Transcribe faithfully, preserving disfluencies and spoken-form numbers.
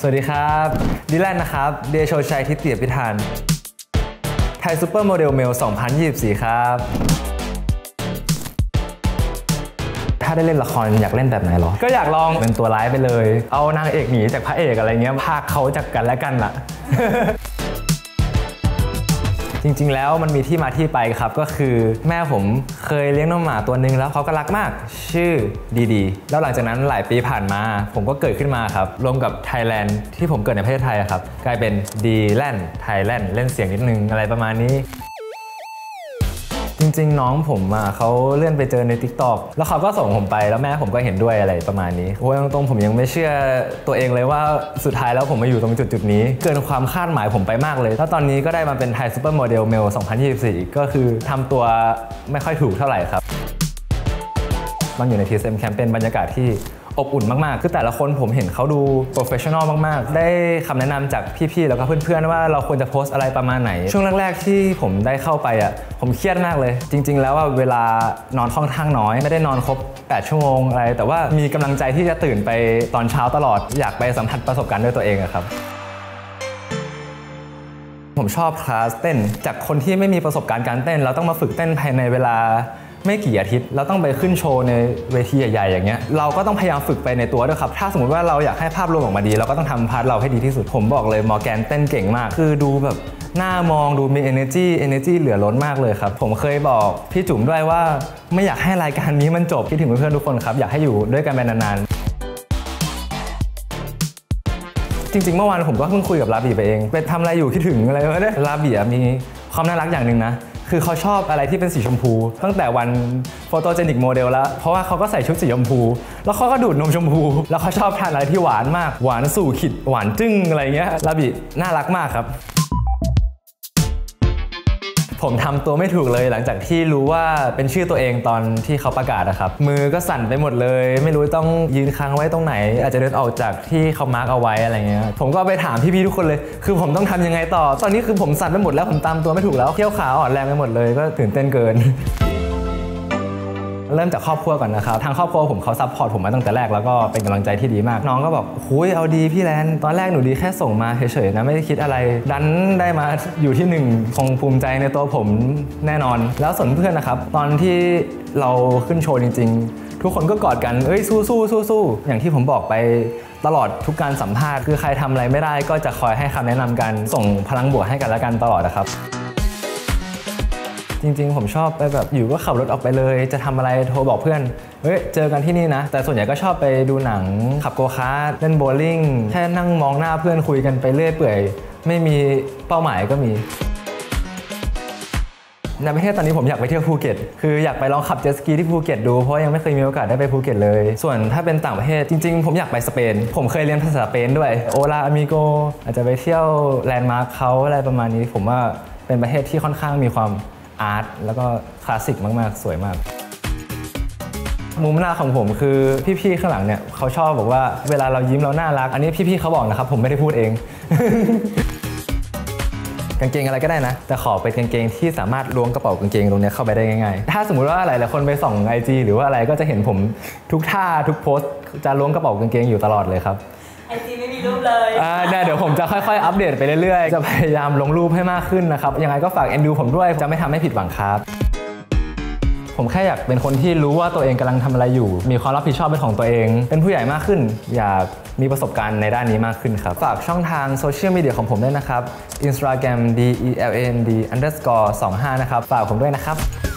สวัสดีครับดิแลนนะครับเดโชชัยทิติพิธานไทยซูเปอร์โมเดลเมลสองพันยี่สิบสี่ครับถ้าได้เล่นละครอยากเล่นแบบไหนหรอก็อยากลองเป็นตัวร้ายไปเลยเอานางเอกหนีจากพระเอกอะไรเงี้ยพากเขาจากกันและกันล่ะ จริงๆแล้วมันมีที่มาที่ไปครับก็คือแม่ผมเคยเลี้ยงน้องหมาตัวนึงแล้วเขาก็รักมากชื่อดีดีแล้วหลังจากนั้นหลายปีผ่านมาผมก็เกิดขึ้นมาครับรวมกับไทยแลนด์ที่ผมเกิดในประเทศไทยครับกลายเป็นดีแลนด์ไทยแลนด์เล่นเสียงนิดนึงอะไรประมาณนี้จริงๆน้องผมอ่ะเขาเลื่อนไปเจอใน ติ๊กต็อก แล้วเขาก็ส่งผมไปแล้วแม่ผมก็เห็นด้วยอะไรประมาณนี้โอ้ยตรงๆผมยังไม่เชื่อตัวเองเลยว่าสุดท้ายแล้วผมมาอยู่ตรงจุดๆนี้เกินความคาดหมายผมไปมากเลยแล้วตอนนี้ก็ได้มาเป็นไทยซูเปอร์โมเดลเมลสองพันยี่สิบสี่ก็คือทำตัวไม่ค่อยถูกเท่าไหร่ครับตอนอยู่ใน ที เอส เอ็ม แคมเปญบรรยากาศที่อบอุ่นมากๆคือแต่ละคนผมเห็นเขาดูโปรเฟชชั่นอลมากๆได้คำแนะนำจากพี่ๆแล้วก็เพื่อนๆว่าเราควรจะโพสอะไรประมาณไหนช่วงแรกๆที่ผมได้เข้าไปอ่ะผมเครียดมากเลยจริงๆแล้วว่าเวลานอนค่อนข้างน้อยไม่ได้นอนครบแปดชั่วโมงอะไรแต่ว่ามีกำลังใจที่จะตื่นไปตอนเช้าตลอดอยากไปสัมผัสประสบการณ์ด้วยตัวเองอะครับผมชอบคลาสเต้นจากคนที่ไม่มีประสบการณ์การเต้นเราต้องมาฝึกเต้นภายในเวลาไม่กี่อาทิตย์เราต้องไปขึ้นโชว์ในเวทีใหญ่ๆอย่างเงี้ยเราก็ต้องพยายามฝึกไปในตัวด้วยครับถ้าสมมติว่าเราอยากให้ภาพรวมออกมาดีเราก็ต้องทำพาร์ทเราให้ดีที่สุดผมบอกเลยมอร์แกนเต้นเก่งมากคือดูแบบหน้ามองดูมี energy energy เหลือล้นมากเลยครับผมเคยบอกพี่จุ๋มด้วยว่าไม่อยากให้รายการนี้มันจบคิดถึงเพื่อนๆทุกคนครับอยากให้อยู่ด้วยกันไปนานๆจริงๆเมื่อวานผมก็เพิ่งคุยกับลาบีไปเองไปทำอะไรอยู่คิดถึงอะไรวะเนี่ยลาบีมีความน่ารักอย่างหนึ่งนะคือเขาชอบอะไรที่เป็นสีชมพูตั้งแต่วันโฟโตเจนิกโมเดลแล้วเพราะว่าเขาก็ใส่ชุดสีชมพูแล้วเขาก็ดูดนมชมพูแล้วเขาชอบทานอะไรที่หวานมากหวานสู่ขิดหวานจึ้งอะไรเงี้ยลาบิน่ารักมากครับผมทำตัวไม่ถูกเลยหลังจากที่รู้ว่าเป็นชื่อตัวเองตอนที่เขาประกาศนะครับมือก็สั่นไปหมดเลยไม่รู้ต้องยืนค้างไว้ตรงไหนอาจจะเดินออกจากที่เขามาร์กเอาไว้อะไรเงี้ยผมก็ไปถามพี่ๆทุกคนเลยคือผมต้องทำยังไงต่อตอนนี้คือผมสั่นไปหมดแล้วผมตามตัวไม่ถูกแล้วเขี้ยวขาอ่อนแรงไปหมดเลยก็ตื่นเต้นเกินเริ่มจากครอบครัวก่อนนะครับทางครอบครัวผมเขาซัพพอร์ตผมมาตั้งแต่แรกแล้วก็เป็นกำลังใจที่ดีมากน้องก็บอกหุยเอาดีพี่แลนตอนแรกหนูดีแค่ส่งมาเฉยๆนะไม่ได้คิดอะไรดันได้มาอยู่ที่หนึ่งคงภูมิใจในตัวผมแน่นอนแล้วส่วนเพื่อนนะครับตอนที่เราขึ้นโชว์จริงๆทุกคนก็กอดกันเอ้ยสู้สู้สู้สู้อย่างที่ผมบอกไปตลอดทุกการสัมภาษณ์คือใครทำอะไรไม่ได้ก็จะคอยให้คำแนะนำกันส่งพลังบวกให้กันและกันตลอดนะครับจริงๆผมชอบไปแบบอยู่ก็ขับรถออกไปเลยจะทำอะไรโทรบอกเพื่อนเฮ้ยเจอกันที่นี่นะแต่ส่วนใหญ่ก็ชอบไปดูหนังขับโกคาร์ทเล่นโบว์ลิ่งแค่นั่งมองหน้าเพื่อนคุยกันไปเรื่อยเปื่อยไม่มีเป้าหมายก็มีในประเทศตอนนี้ผมอยากไปเที่ยวภูเก็ตคืออยากไปลองขับเจ็ตสกีที่ภูเก็ตดูเพราะยังไม่เคยมีโอกาสได้ไปภูเก็ตเลยส่วนถ้าเป็นต่างประเทศจริงๆผมอยากไปสเปนผมเคยเรียนภาษาสเปนด้วยโอลาอเมโกอาจจะไปเที่ยวแลนด์มาร์คเขาอะไรประมาณนี้ผมว่าเป็นประเทศที่ค่อนข้างมีความอาร์ตแล้วก็คลาสสิกมากๆสวยมากมุมหน้าของผมคือพี่ๆข้างหลังเนี่ยเขาชอบบอกว่าเวลาเรายิ้มเราน่ารักอันนี้พี่ๆเขาบอกนะครับผมไม่ได้พูดเอง กางเกงอะไรก็ได้นะแต่ขอเป็นกางเกงที่สามารถล้วงกระเป๋ากางเกงตรงนี้เข้าไปได้ง่ายๆถ้าสมมุติว่าหลายๆคนไปส่อง ไอ จี หรือว่าอะไรก็จะเห็นผมทุกท่าทุกโพสต์จะล้วงกระเป๋ากางเกงอยู่ตลอดเลยครับไอจีไม่มีรูปเลยอ่าเดี๋ยวผมจะค่อยๆอัปเดตไปเรื่อยๆจะพยายามลงรูปให้มากขึ้นนะครับยังไงก็ฝากเอ็นดูผมด้วยจะไม่ทำให้ผิดหวังครับผมแค่อยากเป็นคนที่รู้ว่าตัวเองกำลังทำอะไรอยู่มีความรับผิดชอบเป็นของตัวเองเป็นผู้ใหญ่มากขึ้นอยากมีประสบการณ์ในด้านนี้มากขึ้นครับฝากช่องทางโซเชียลมีเดียของผมด้วยนะครับ Instagram ดี อี แอล เอ็น ดี อันเดอร์สกอร์ สองห้านะครับฝากผมด้วยนะครับ